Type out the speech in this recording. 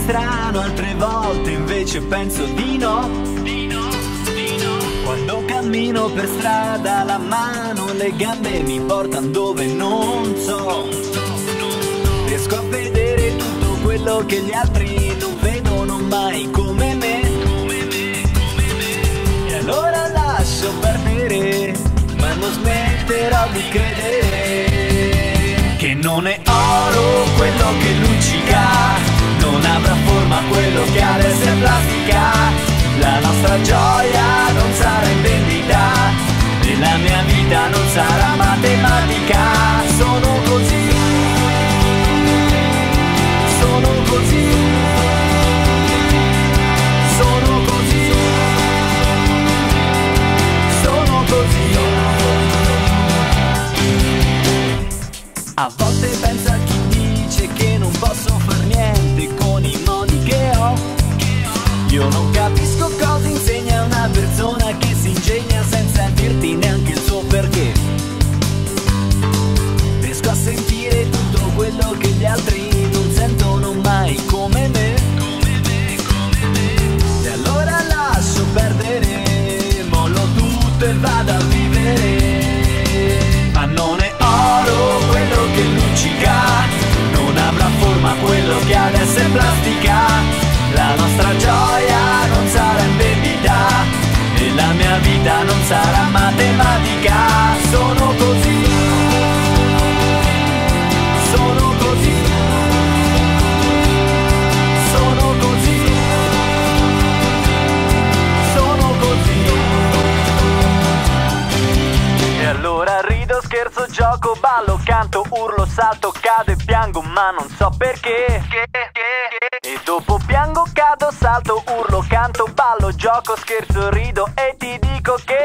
strano, altre volte invece penso di no. Quando cammino per strada la mano e le gambe mi portano dove non so. Riesco a vedere tutto quello che gli altri non vedono mai come me. E allora lascio perdere, ma non smetterò di credere che non è oro quello che luccica, non avrà forma quello che adesso è plastica. La nostra gioia non sarà in vendita e la mia vita non sarà matematica. Sono così, sono così, sono così, sono così. A volte penso a chi dice che non posso far niente con i modi che ho. Io non capisco cosa insegna una persona che si ingegna senza dirti neanche il suo perché. Riesco a sentire tutto quello che gli altri non sentono mai come me. E allora lascio perdere, mollo tutto e vado a vivere. Ma non è oro quello che luccica, non avrà forma quello che adesso è plastica. La nostra gioia non sarà in vendita e la mia vita non sarà matematica. Sono così, sono così, sono così, sono così. E allora rido, scherzo, gioco, ballo, canto, urlo, salto, cado e piango, ma non so perché. E dopo piango, cado, salto, urlo, canto, ballo, gioco, scherzo, rido e ti dico che